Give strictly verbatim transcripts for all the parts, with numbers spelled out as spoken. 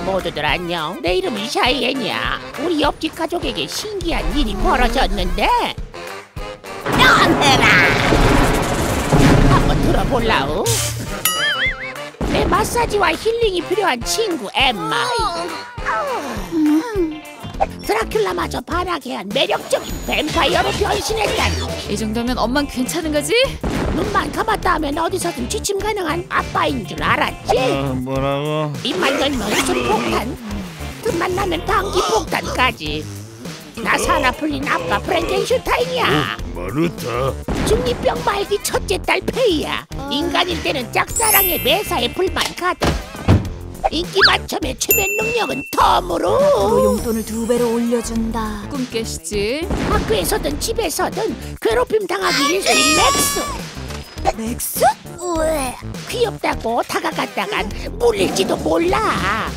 모두들 안녕. 내 이름은 샤이엔이야. 우리 옆집 가족에게 신기한 일이 벌어졌는데 너네라 한번 들어볼라우. 내 마사지와 힐링이 필요한 친구 엠마. 음. 드라큘라마저 반하게 한 매력적인 뱀파이어로 변신했다니. 이 정도면 엄만 괜찮은 거지? 눈만 감았다 하면 어디서든 취침 가능한 아빠인 줄 알았지? 어, 뭐라고? 입만 열면 술폭탄, 틈만 나면 방귀 폭탄까지. 나 사나 풀린 아빠 프랭켄슈타인이야. 마루타. 중이병 말기 첫째 딸 페이야. 인간일 때는 짝사랑에 매사에 불만 가득. 인기 만점의 최면 능력은 덤으로 용돈을 두 배로 올려준다. 꿈 깨시지? 학교에서든 집에서든 괴롭힘 당하기 일순위 맥스. 맥스? 우에 귀엽다고 다가갔다간 물릴지도 몰라.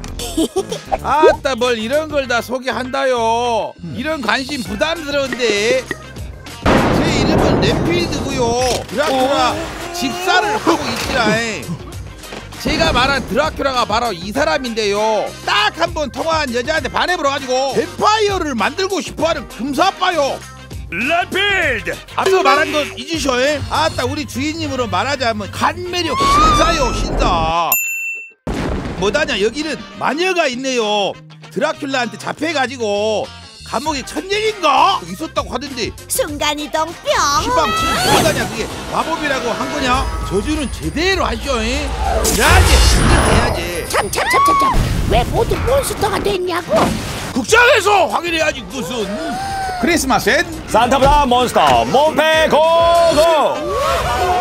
아따 뭘 이런 걸 다 소개한다요. 이런 관심 부담스러운데. 제 이름은 램필드고요. 드라큘라 직사를 하고 있지라. 제가 말한 드라큘라가 바로 이 사람인데요. 딱 한 번 통화한 여자한테 반해버려가지고 뱀파이어를 만들고 싶어하는 금사빠요. 램필드. 앞서 말한 건 잊으셔. 아따 우리 주인님으로 말하자면 간매력 신사요 신사. 뭐다냐 여기는 마녀가 있네요. 드라큘라한테 잡혀가지고 감옥에 천년인가 있었다고 하던데 순간이동뿅. 시방치 뭐다냐 그게 마법이라고 한 거냐? 저주는 제대로 하죠. 해야지 해야지. 참참참참참 왜 모두 몬스터가 됐냐고. 극장에서 확인해야지 무슨. 크리스마스엔 산타보다 몬스터 몬페 고고.